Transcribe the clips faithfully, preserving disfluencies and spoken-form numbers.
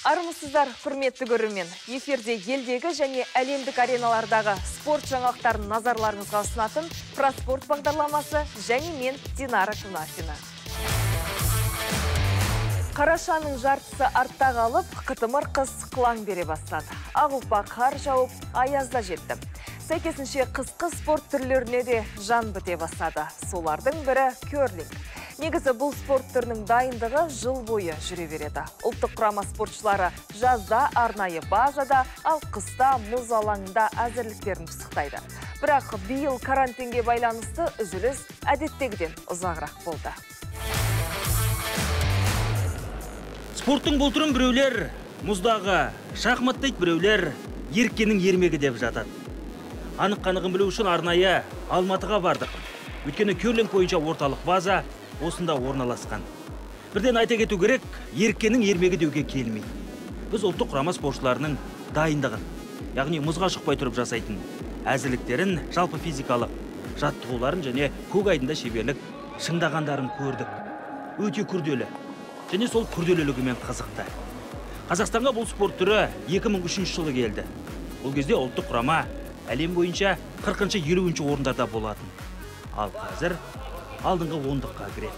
Армысыздар, құрметті көрермен. Эфирде елдегі және әлемдік ареналардағы спорт жаңалықтарын назарларыңызға ұсынатын Проспорт бағдарламасы және мен Динара Кунафина. Қарашаның жартысы артта қалып, қытымыр қыс қылаң бере бастады. Ағылпа қар жауып, аязда жетті. Сәйкесінше қысқы спорт түрлеріне де жан біте бастады. Солардың бірі керлинг. Негізі бұл спорт түрінің дайындығы жыл бойы жүре береді. Ұлттық құрама спортшылары жазда арнайы базада, ал қыста мұз алаңында әзірліктерін пысықтайды. Бірақ биыл карантинге байланысты үзіліс әдеттегіден ұзағырақ болды. Спорттың бұл түрін біреулер мұздағы шахмат дейді, біреулер еркенің ермегі деп жатады. Анық қанығын білу үшін арнайы Алматыға бардық. Өйткені керлинг бойынша орталық база осында орналасқан. Бірден айта кету керек, еркенің ермегі деуге келмейді. Біз ұлттық құрама спортшыларының дайындығын, яғни мұзға шықпай тұрып жасайтын әзірліктерін, жалпы физикалық жаттығуларын және көк айдында шеберлік шыңдағандарын көрдік. Өте күрделі және сол күрделілігімен қызықты. Қазақстанға бұл спорт түрі екі мың үшінші жылы келді. Бұл кезде ұлттық құрама әлем бойынша қырқыншы елуінші орындарда болатын. Ал қазір алдыңғы ондыққа кіреді.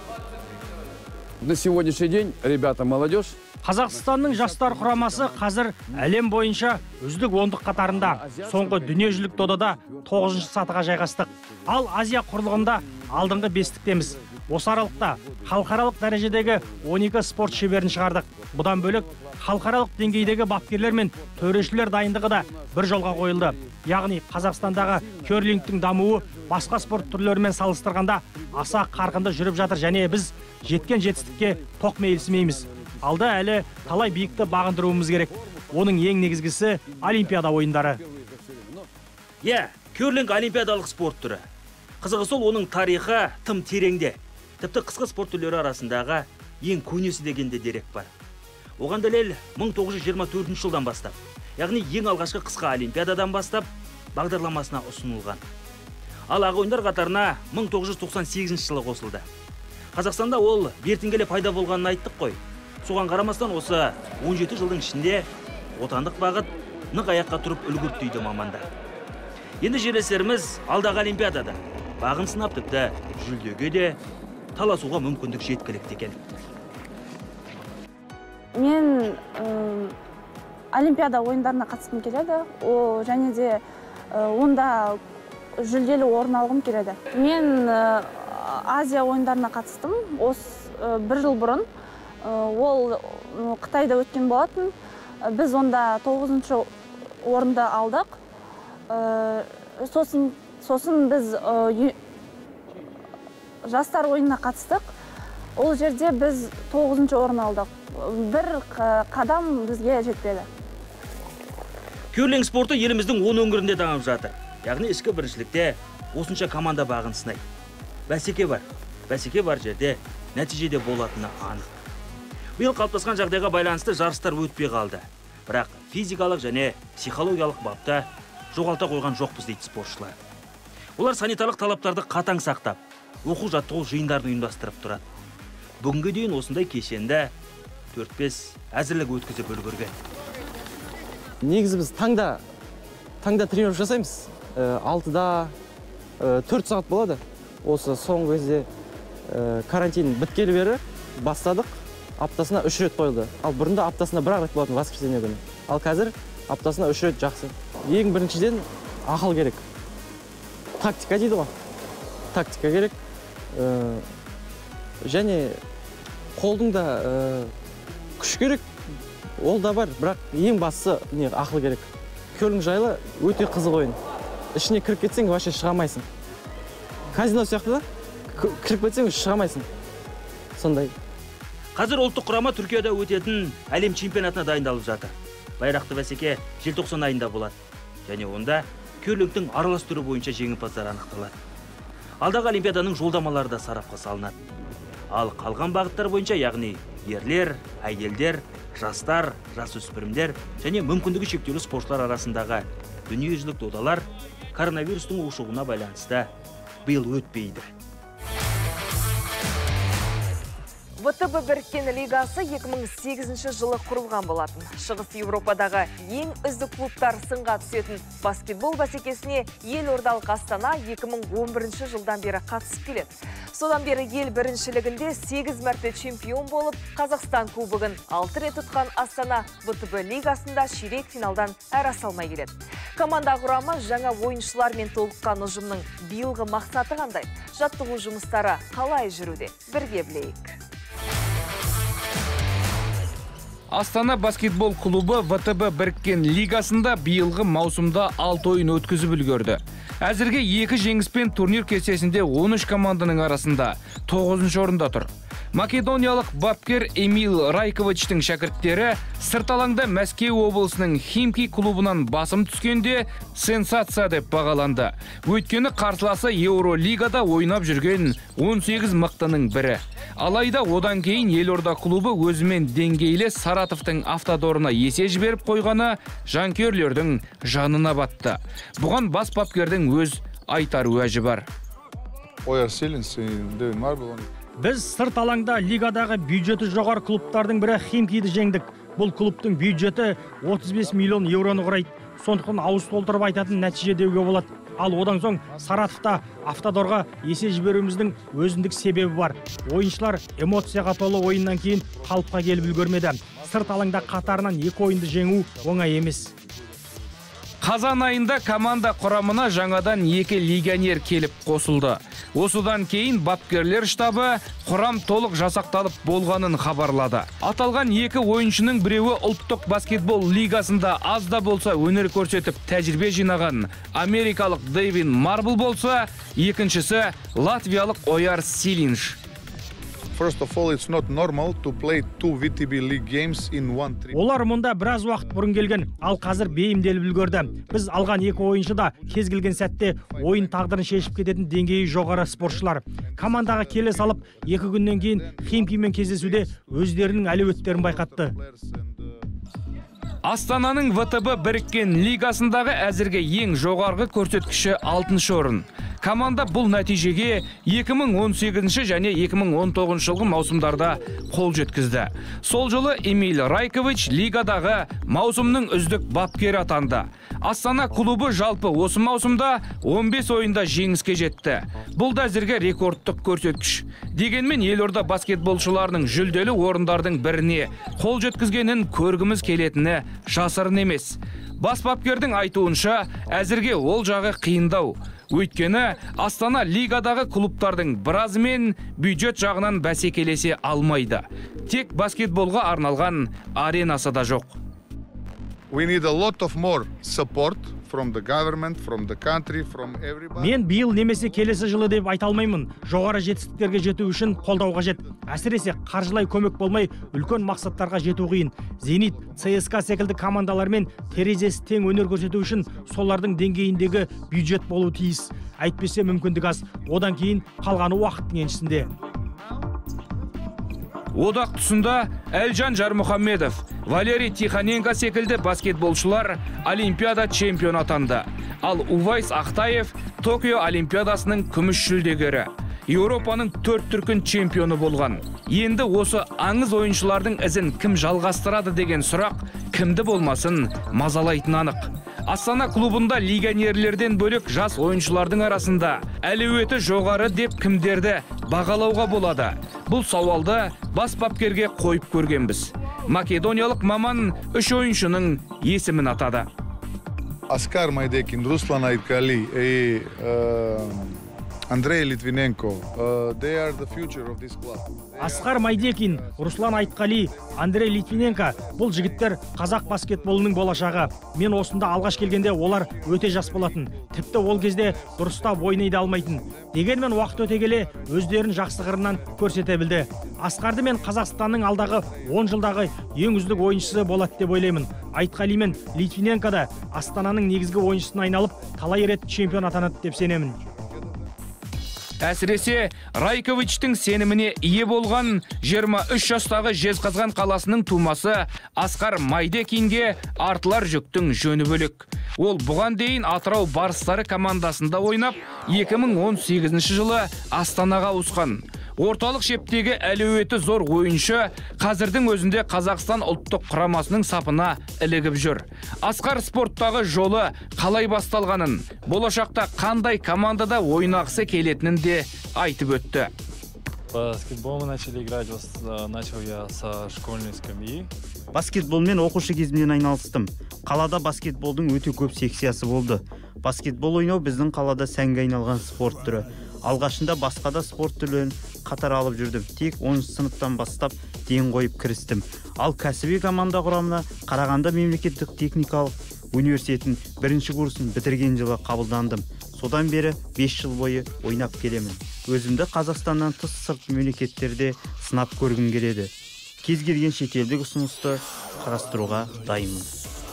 На сегодняшний день, ребята, молодежь. Қазақстанның жастар құрамасы қазір әлем бойынша үздік ондық қатарында. Соңғы дүниежүзілік додада тоғызыншы сатыға жайғастық. Ал Азия құрлығында алдыңғы бестіктеміз. Осы аралықта халықаралық дәрежедегі он екі спорт шеберін шығардық. Бұдан бөлек халықаралық деңгейдегі бапкерлер мен төрешілер дайындығы да бір жолға қойылды. Яғни Қазақстандағы керлингтің дамуы басқа спорт түрлерімен салыстырғанда аса қарқынды жүріп жатыр және біз жеткен жетістікке тоқмейілсімейміз. Алда әлі талай биікті бағындыруымыз керек. Оның ең негізгісі Олимпиада ойындары. Иә, керлинг олимпиадалық спорт түрі. Қызығы сол, оның тарихы тым тереңде. Тіпті қысқы спорт түрлері арасындағы ең көнесі дегенде дерек бар. Оған дәлел мың тоғыз жүз жиырма төртінші жылдан бастап, яғни ең алғашқы қысқы олимпиададан бастап бағдарламасына ұсынылған. Ал ақ ойындар қатарына мың тоғыз жүз тоқсан сегізінші жылы қосылды. Қазақстанда ол бертін пайда болғанын айттық қой. Соған қарамастан осы он жеті жылдың ішінде отандық бағыт нық аяққа тұрып үлгерді дейді мамандар. Енді жерлестеріміз алдағы олимпиадада бағын сынап, тіпті жүлдеге де таласуға мүмкіндік жеткілікті екен. Мен олимпиада ойындарына қатысқым келеді, және де онда жүлделі орын алғым келеді. Мен Азия ойындарына қатыстым, осы бір жыл бұрын. Ол Қытайда өткен болатын. Біз онда тоғызыншы орынды алдық. Сосын, сосын біз жастар ойынына қатыстық. Ол жерде біз тоғызыншы орын алдық. Бір қадам бізге жетпеді. Керлинг спорты еліміздің он өңірінде дамып жатыр. Яғни ішкі біріншілікте осынша команда бағын сынайды. Бәсеке бар. Бәсеке бар жерде нәтижеде болатыны анық. Биыл қалыптасқан жағдайға байланысты жарыстар өтпей қалды. Бірақ физикалық және психологиялық бапта жоғалта қойған жоқпыз дейді спортшылар. Олар санитарлық талаптарды қатаң сақтап, оқу жаттығу жиындарын ұйымдастырып тұрады. Бүгінге дейін осындай кешенді төрт бес әзірлік өткізіп үлгерген. Негізі біз таңда таңда тренировка жасаймыз. алтыда төрт сағат болады. Осы соңғы кезде карантин біткелі бері бастадық. Аптасына үш рет қойылды. Ал бұрында аптасына бір рет болатын воскресенье күні. Ал қазір аптасына үш рет жақсы. Ең біріншіден ақыл керек. Тактика дейді ғой. Тактика керек. Және қолдың да күш керек. Ол да бар, бірақ ең бастысы ақыл керек. Керлинг жайлы өте қызық ойын. Ішіне кіріп кетсең, вообще шығамайсың. Казино сияқты да, кіріп кетсең, шығамайсың. Сондай. Қазір ұлттық құрама Түркияда өтетін әлем чемпионатына дайындалып жатыр. Байрақты бәсеке желтоқсан айында болады. Және онда керлингтің аралас түрі бойынша жеңімпаздар анықталады. Алдағы олимпиаданың жолдамалары да сарапқа салынады. Ал қалған бағыттар бойынша, яғни ерлер, әйелдер, жастар, жасөспірімдер және мүмкіндігі шектеулі спортшылар арасындағы дүниежүзілік додалар коронавирустың ушығуына байланысты биыл өтпейді. вэ тэ бэ біріккен лигасы екі мың сегізінші жылы құрылған болатын. Шығыс Еуропадағы ең үздік клубтар сынға түсетін баскетбол бәсекесіне елордалық Астана екі мың он бірінші жылдан бері қатысып келеді. Содан бері ел біріншілігінде сегіз мәрте чемпион болып, Қазақстан кубогын алты рет ұтқан Астана вэ тэ бэ лигасында ширек финалдан әрі салмай келеді. Команда құрамы жаңа ойыншылармен толыққан ұжымның биылғы мақсаты қандай? Жаттығу жұмыстары қалай жүруде? Бірге білейік. Астана баскетбол клубы вэ тэ бэ біріккен лигасында биылғы маусымда алты ойын өткізіп үлгерді. Әзірге екі жеңіспен турнир кестесінде он үш команданың арасында тоғызыншы орында тұр. Македониялық бапкер Эмил Райковичтің шәкірттері сырт алаңда Мәскеу облысының Химки клубынан басым түскенде сенсация деп бағаланды. Өйткені қарсыласы Еуролигада ойнап жүрген он сегіз мықтының бірі. Алайда одан кейін Елорда клубы өзімен деңгейлі Саратовтың Автодорына есе жіберіп қойғаны жанкүйерлердің жанына батты. Бұған бас бапкердің өз айтар уәжі бар. Біз сырт алаңда лигадағы бюджеті жоғары клубтардың бірі Химкиді жеңдік. Бұл клубтың бюджеті отыз бес миллион евроны құрайды. Сондықтан ауыз толтырып айтатын нәтиже деуге болады. Ал одан соң Саратовта Автодорға есе жіберуіміздің өзіндік себебі бар. Ойыншылар эмоцияға толы ойыннан кейін қалыпқа келіп үлгермеді. Сырт алаңда қатарынан екі ойынды жеңу оңай емес. Қазан айында команда құрамына жаңадан екі легионер келіп қосылды. Осыдан кейін бапкерлер штабы құрам толық жасақталып болғанын хабарлады. Аталған екі ойыншының біреуі ұлттық баскетбол лигасында аз да болса өнер көрсетіп тәжірибе жинаған америкалық Дэвин Марбл болса, екіншісі латвиялық Ояр Силинш. First of all, it's not normal to play two вэ тэ бэ League games in one trip. Олар мұнда біраз уақыт бұрын келген, ал қазір бейімделіп үлгерді. Біз алған екі ойыншы да кез келген сәтте ойын тағдырын шешіп кететін деңгейі жоғары спортшылар. Командаға келе салып, екі күннен кейін Химкимен кездесуде өздерінің әлеуеттерін байқатты. Астананың вэ тэ бэ біріккен лигасындағы әзірге ең жоғарғы көрсеткіші алтыншы орын. Команда бұл нәтижеге екі мың он сегізінші және екі мың он тоғызыншы жылғы маусымдарда қол жеткізді. Сол жылы Эмил Райкович лигадағы маусымның үздік бапкері атанды. Астана клубы жалпы осы маусымда он бес ойында жеңіске жетті. Бұл да әзірге рекордтық көрсеткіш. Дегенмен елорда баскетболшыларының жүлделі орындардың біріне қол жеткізгенін көргіміз келетіні жасырын емес. Бас бапкердің айтуынша, әзірге ол жағы қиындау. Өйткені Астана лигадағы клубтардың біразымен бюджет жағынан бәсекелесе алмайды. Тек баскетболға арналған аренасы да жоқ. We need a lot of more support from the government, from the country, from everybody. Мен биыл немесе келесі жылы деп айта алмаймын. Жоғары жетістіктерге жету үшін қолдау қажет. Әсіресе қаржылай көмек болмай, үлкен мақсаттарға жету қиын. Зенит, цэ эс ка секілді командалармен терезесі тең өнер көрсету үшін солардың деңгейіндегі бюджет болу тиіс. Әйтпесе мүмкіндік аз. Одан кейін қалғаны уақыттың еншісінде. Одақ тұсында Әлжан Жармұхамедов, Валерий Тихоненко секілді баскетболшылар Олимпиада чемпион атанды. Ал Увайс Ақтаев Токио Олимпиадасының күміс жүлдегері. Еуропаның төрт дүркін чемпионы болған. Енді осы аңыз ойыншылардың ізін кім жалғастырады деген сұрақ кімді болмасын мазалайтын анық. Астана клубында легионерлерден бөлек жас ойыншылардың арасында әлеуеті жоғары деп кімдерді бағалауға болады. Бұл сауалды бас бапкерге қойып көргенбіз. Македониялық маман үш ойыншының есімін атады. Аскар Майдекин, Руслан Айткали и Андрей Литвиненко, they are the future of this club. Асқар Майдекин, Руслан Айтқали, Андрей Литвиненко бұл жігіттер қазақ баскетболының болашағы. Мен осында алғаш келгенде олар өте жас болатын. Тіпті ол кезде дұрыстап ойнайды алмайтын. Дегенмен уақыт өте келе өздерін жақсы қырынан көрсете білді. Асқарды мен Қазақстанның алдағы он жылдағы ең үздік ойыншысы болады деп ойлаймын. Айтқали мен Литвиненко да Астананың негізгі ойыншысына айналып, талай рет чемпион атанады деп сенемін. Әсіресе Райковичтің сеніміне ие болған жиырма үш жастағы Жезқазған қаласының тумасы Асқар Майдекинге артылар жүктің жөні бөлек. Ол бұған дейін Атырау Барыстары командасында ойнап, екі мың он сегізінші жылы Астанаға ауысқан. орталық шептегі әлеуеті зор ойыншы қазірдің өзінде Қазақстан ұлттық құрамасының сапына ілігіп жүр. Асқар спорттағы жолы қалай басталғанын, болашақта қандай командада ойнағысы келетінін де айтып өтті. Баскетбол мы начали играть, начал я со школьной скамьи. Баскетболмен оқушы кезімнен айналыстым. Қалада баскетболдың өте көп секциясы болды. Баскетбол ойнау біздің қалада сәнге айналған спорт түрі. Алғашында басқа да спорт түрлерін қатар алып жүрдім. Тек оныншы сыныптан бастап ден қойып кірістім. Ал кәсіби команда құрамына Қарағанды мемлекеттік техникалық университетін бірінші курсын бітірген жылы қабылдандым. Содан бері бес жыл бойы ойнап келемін. Өзімді Қазақстаннан тыс сырт мемлекеттерде сынап көргім келеді. Кез келген шетелдік ұсынысты қарастыруға дайынмын.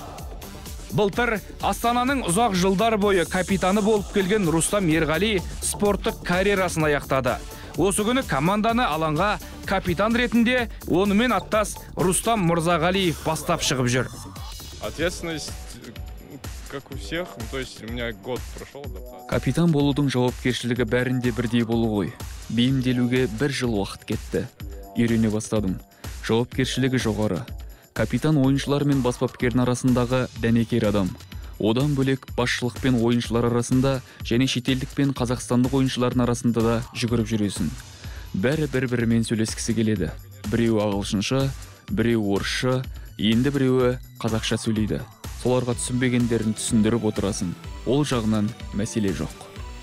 Былтыр Астананың ұзақ жылдар бойы капитаны болып келген Рустам Ерғали спорттық карьерасын аяқтады. Осы күні команданы алаңға капитан ретінде онымен аттас Рустам Мырзағалиев бастап шығып жүр. Ответственность, как у всех, то есть у меня год прошел. Капитан болудың жауапкершілігі бәрінде бірдей болу ғой. Бейімделуге бір жыл уақыт кетті. Үйрене бастадым. Жауапкершілігі жоғары. Капитан ойыншылар мен баспапкердің арасындағы дәнекер адам. Одан бөлек басшылық пен ойыншылар арасында және шетелдік пен қазақстандық ойыншылардың арасында да жүгіріп жүресің. Бәрі бір-бірімен сөйлескісі келеді. Біреуі ағылшынша, біреуі орысша, енді біреуі қазақша сөйлейді. Соларға түсінбегендерін түсіндіріп отырасың. Ол жағынан мәселе жоқ.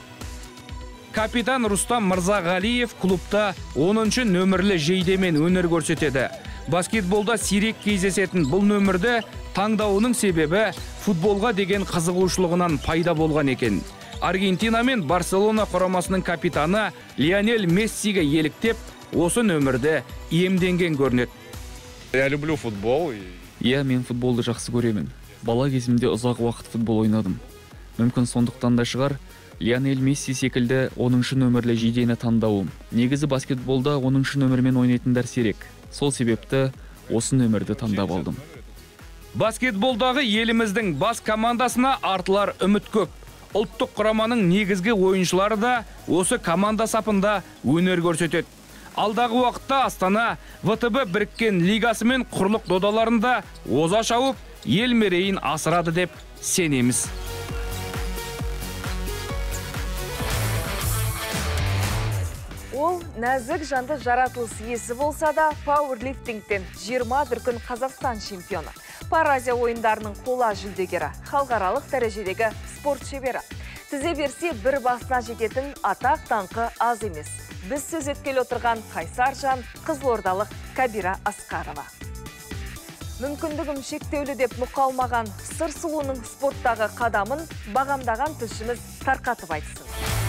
Капитан Рустам Мырзағалиев клубта оныншы нөмірлі жейдемен өнер көрсетеді. Баскетболда сирек кездесетін бұл нөмірді таңдауының себебі футболға деген қызығушылығынан пайда болған екен. Аргентина мен Барселона құрамасының капитаны Лионель Мессиге еліктеп, осы нөмірді иемденген көрінеді. Я люблю футбол. Иә, мен футболды жақсы көремін. Бала кезімде ұзақ уақыт футбол ойнадым. Мүмкін сондықтан да шығар, Лионель Месси секілді оныншы нөмірлі жейдені таңдауым. Негізі баскетболда оныншы нөмірмен ойнайтындар сирек. Сол себепті осы нөмірді таңдап алдым. Баскетболдағы еліміздің бас командасына артылар үміт көп. Ұлттық құраманың негізгі ойыншылары да осы команда сапында өнер көрсетеді. Алдағы уақытта Астана вэ тэ бэ біріккен лигасы мен құрлық додаларында оза шауып, ел мерейін асырады деп сенеміз. Ол нәзік жанды жаратылыс иесі болса да, пауэрлифтингтен жиырма дүркін Қазақстан чемпионы. Паразия ойындарының қола жүлдегері, халықаралық дәрежедегі спорт шебері. Тізе берсе бір басына жететін атақ таңқы аз емес. Біз сөз еткелі отырған Қайсар жан, қызылордалық Кабира Асқарова. Мүмкіндігім шектеулі деп мұқалмаған сыр сұлуының спорттағы қадамын бағамдаған тілшіміз тарқатып айтсын.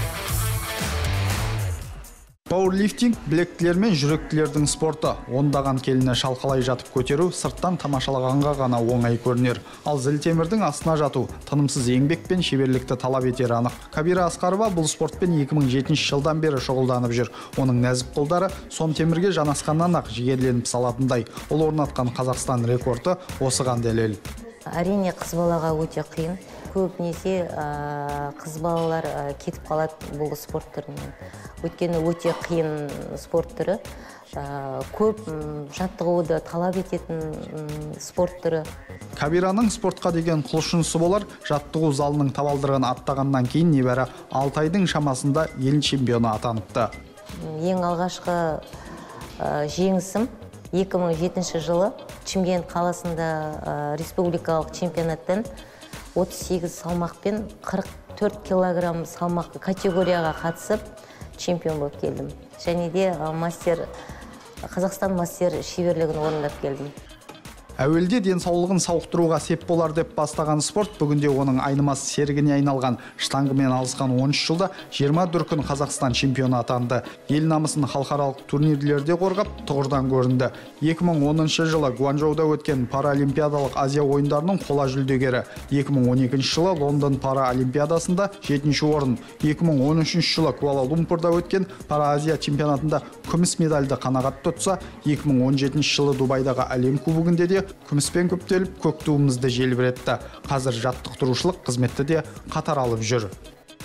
Пауэрлифтинг білектілер мен жүректілердің спорты. Ондаған келіні шалқалай жатып көтеру сырттан тамашалағанға ғана оңай көрінер. Ал зілтемірдің астына жату тынымсыз еңбек пен шеберлікті талап етер анық. Кабира Асқарова бұл спортпен екі мың жетінші жылдан бері шұғылданып жүр. Оның нәзік қолдары сом темірге жанасқаннан ақ жігерленіп салатындай. Ол орнатқан Қазақстан рекорды осыған дәлел. Әрине қыз балаға өте қиын. Көбінесе қыз балалар кетіп қалады бұл спорт түрінен. Өйткені өте қиын спорт түрі. Көп жаттығуды талап ететін спорт түрі. Кабираның спортқа деген құлшынысы болар, жаттығу залының табалдырығын аттағаннан кейін небәрі алты айдың шамасында ел чемпионы атаныпты. Ең алғашқы жеңісім екі мың жетінші жылы Шымкент қаласында республикалық чемпионаттан отыз сегіз салмақпен қырық төрт килограмм салмақ категорияға қатысып чемпион болып келдім. Және де мастер, Қазақстан мастер шеберлігін орындап келдім. Әуелде денсаулығын сауықтыруға сеп болар деп бастаған спорт бүгінде оның айнымас серігіне айналған. Штангымен алысқан он үш жылда жиырма дүркін Қазақстан чемпионы атанды. Ел намысын халықаралық турнирлерде қорғап, тұғырдан көрінді. екі мың оныншы жылы Гуанчжоуда өткен Паралимпиадалық Азия ойындарының қола жүлдегері. екі мың он екінші жылы Лондон Паралимпиадасында жетінші орын. екі мың он үшінші жылы Куала-Лумпурда өткен Паразия чемпионатында күміс медальді қанағат тұтса, екі мың он жетінші жылы Дубайдағы әлем кубогінде де күміспен көптеліп көк туымызды желбіретті. Қазір жаттықтырушылық қызметті де қатар алып жүр.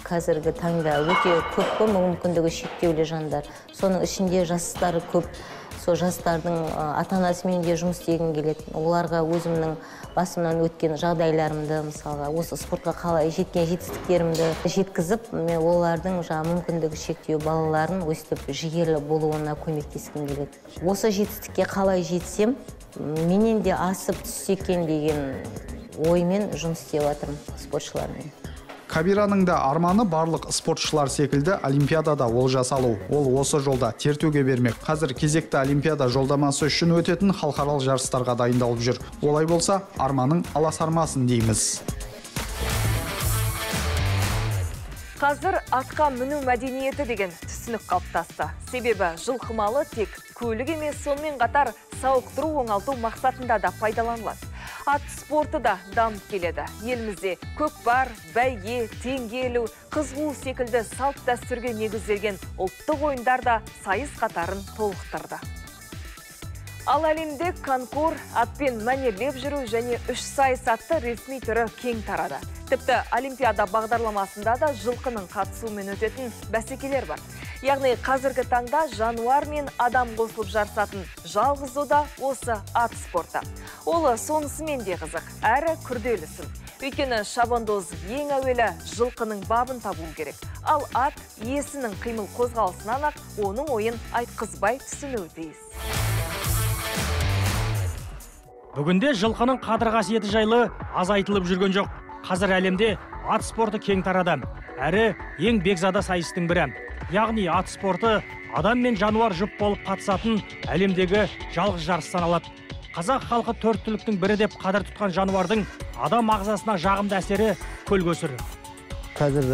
қазіргі таңда өте көп қой, мүмкіндігі шектеулі жандар. Соның ішінде жастары көп. Сол жастардың ата-анасымен де жұмыс істегім келеді. Оларға өзімнің басымнан өткен жағдайларымды, мысалға, осы спортқа қалай жеткен жетістіктерімді жеткізіп, мен олардың жаңа мүмкіндігі шектеу балаларын өстіп жігерлі болуына көмектескім келеді. Осы жетістікке қалай жетсем, менен де асып түссе екен деген оймен жұмыс істеп жатырмын спортшылармен. Кабираның да арманы барлық спортшылар секілді олимпиадада олжа салу. Ол осы жолда тертөге бермек. Қазір кезекті олимпиада жолдамасы үшін өтетін халықаралық жарыстарға дайындалып жүр. Олай болса, арманың аласармасын дейміз. Қазір атқа міну мәдениеті деген түсінік қалыптасты. Себебі жылқымалы тек көлік емес, сонымен қатар сауықтыру оңалту мақсатында да пайдаланылады. Ат спорты да дамып келеді. Елімізде көкпар, бәйге, теңге ілу, қыз қуу секілді салт дәстүрге негізделген ұлттық ойындар да сайыс қатарын толықтырды. Ал әлемде конкур, атпен мәнерлеп жүру және үш сайыс атты ресми түрі кең тарады. Тіпті олимпиада бағдарламасында да жылқының қатысуымен өтетін бәсекелер бар. Яғни қазіргі таңда жануар мен адам қосылып жарысатын жалғызу да осы ат спорты. Ол сонысымен де қызық, әрі күрделісін. Өйткені шабандоз ең әуелі жылқының бабын табу керек. Ал ат иесінің қимыл қозғалысынан ақ оның ойын айтқызбай түсінуі тиіс. Бүгінде жылқының қадір қасиеті жайлы аз айтылып жүрген жоқ. Қазір әлемде ат спорты кең тарады. Әрі ең бекзада сайыстың бірі. Яғни ат спорты адам мен жануар жұп болып қатысатын әлемдегі жалғыз жарыс саналады. Қазақ халқы төрт түліктің бірі деп қадір тұтқан жануардың адам ағзасына жағымды әсері көл-көсір. Қазір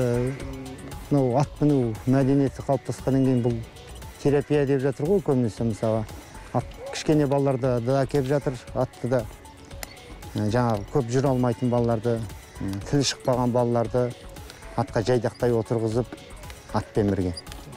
ат міну мәдениеті қалыптасқаннан кейін бұл терапия деп жатыр ғой, көбінесе мысалы. Кішкене балаларды да кеп жатыр, атты да. Жаңағы көп жүре алмайтын балаларды, тілі шықпаған балаларды атқа жайдақтай отырғызып, атпен бірге.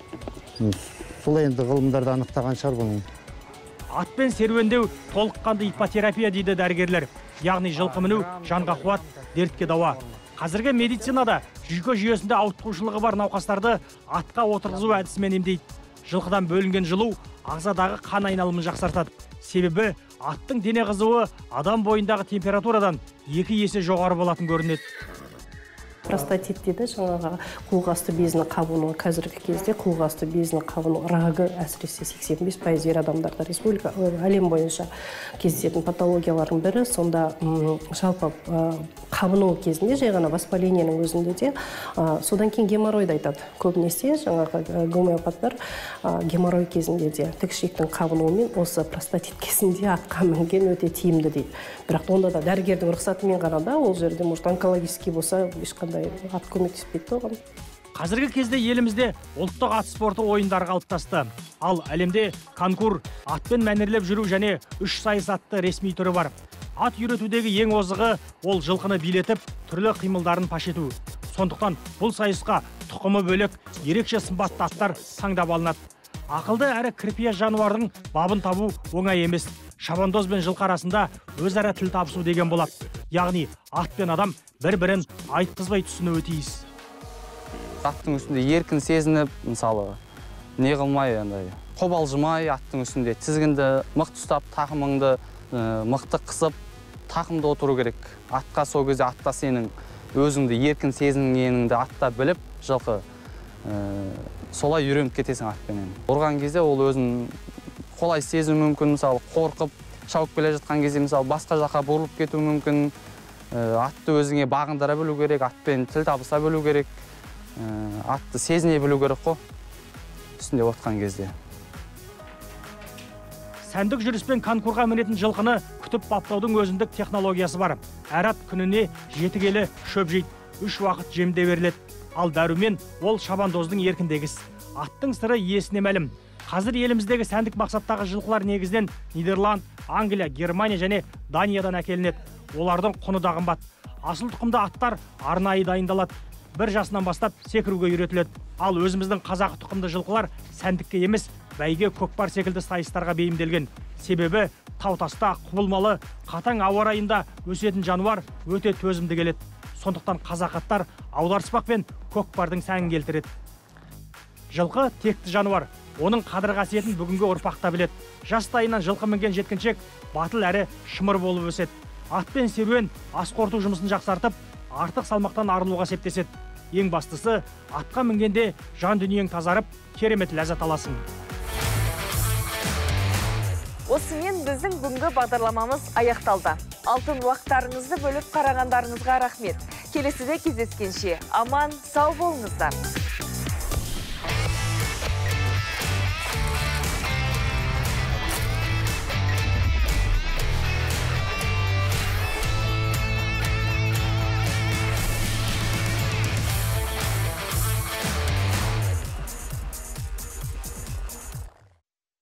Сол енді ғылымдарда анықтаған шығар бұның. Атпен серуендеу толыққанды иппотерапия дейді дәрігерлер. Яғни жылқы міну жанға қуат, дертке дауа. Қазіргі медицинада жүйке жүйесінде ауытқушылығы бар науқастарды атқа отырғызу әдісімен емдейді. Жылқыдан бөлінген жылу ағзадағы қан айналымын жақсартады. Себебі аттың дене қызуы адам бойындағы температурадан екі есе жоғары болатын көрінеді. Простатит дейді, жаңағы құлғасты безінің қабыну. Қазіргі кезде құлғасты безінің қабыну рагы әсіресе сексен бес пайыз ер адамдарда республика әлем бойынша кездесетін патологиялардың бірі. Сонда жалпы қабыну кезінде жай ғана воспаленияның өзінде де содан кейін геморройды айтады. Көбінесе жаңағы гомеопаттар геморрой кезінде де тікішектің қабынуымен осы простатит кезінде атқа мінген өте тиімді дейді. Бірақ онда да дәрігердің рұқсатымен ғана, ол жерде может онкологический болса ешқандай ат көмектеспейді оған. Қазіргі кезде елімізде ұлттық ат спорты ойындары қалыптасты. Ал әлемде конкур, атпен мәнерлеп жүру және үш сайыс атты ресми түрі бар. Ат үйретудегі ең озығы ол жылқыны билетіп, түрлі қимылдарын паш ету. Сондықтан бұл сайысқа тұқымы бөлек, ерекше сымбатты аттар таңдап алынады. Ақылды әрі кірпия жануардың бабын табу оңай емес. Шабандоз бен жылқы арасында өзара тіл табысу деген болады. Яғни ат пен адам бір-бірін айтқызбай түсінуі тиіс. Аттың үстінде еркін сезініп, мысалы, не қылмай, қобалжымай, аттың үстінде тізгінді мықты ұстап, тақымыңды мықты қысып, тақымда отыру керек. Атқа сол кезде атта сенің өзіңді еркін сезінгеніңді атта біліп, жылқы солай үйреніп кетесің атпенен. Ұрған кезде ол өзін қолай сезу мүмкін, мысалы, қорқып, шауып келе жатқан кезде, мысалы, басқа жаққа бұрылып кету мүмкін. Атты өзіңе бағындыра білу керек, атпен тіл табыса білу керек, атты сезіне білу керек қой, үстінде отқан кезде. Сәндік жүріспен конкурға мінетін жылқыны күтіп баптаудың өзіндік технологиясы бар. Әр ат күніне жеті келі шөп жейді, үш уақыт жемде беріледі. Ал дәрумен ол шабандоздың еркіндегіс. Аттың сыры иесіне мәлім. Қазір еліміздегі сәндік мақсаттағы жылқылар негізінен Нидерланд, Англия, Германия және Даниядан әкелінеді. Олардың құны да қымбат. Асыл тұқымды аттар арнайы дайындалады. Бір жасынан бастап секіруге үйретіледі. Ал өзіміздің қазақы тұқымды жылқылар сәндікке емес, бәйге, көкпар секілді сайыстарға бейімделген. Себебі тау-таста құбылмалы, қатаң ауа райында өсетін жануар өте төзімді келеді. Сондықтан қазақ аттар аударыспақ пен көкпардың сәнін келтіреді. Жылқы текті жануар. Оның қадір қасиетін бүгінгі ұрпақ та біледі. Жастайынан жылқы мінген жеткіншек батыл әрі шымыр болып өседі. Атпен серуен ас қорыту жұмысын жақсартып, артық салмақтан арылуға септеседі. Ең бастысы, атқа мінгенде жан дүниең тазарып, керемет ләззат аласың. Осымен біздің бүгінгі бағдарламамыз аяқталды. Алтын уақыттарыңызды бөліп қарағандарыңызға рахмет. Келесіде кездескенше аман, сау болыңыздар.